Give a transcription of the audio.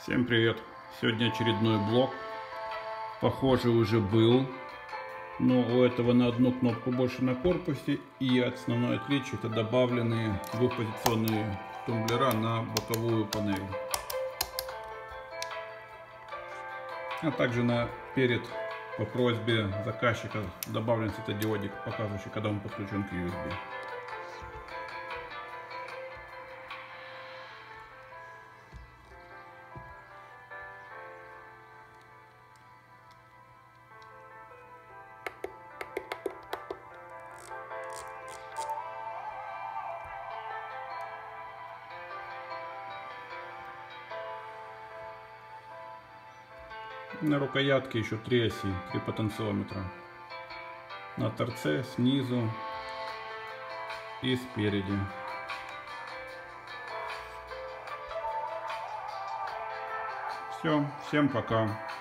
Всем привет! Сегодня очередной блок. Похоже, уже был, но у этого на одну кнопку больше на корпусе, и основное отличие — это добавленные двухпозиционные тумблера на боковую панель, а также перед по просьбе заказчика добавлен светодиодик, показывающий, когда он подключен к USB. На рукоятке еще 3 оси, 3 потенциометра. На торце, снизу и спереди. Все, всем пока.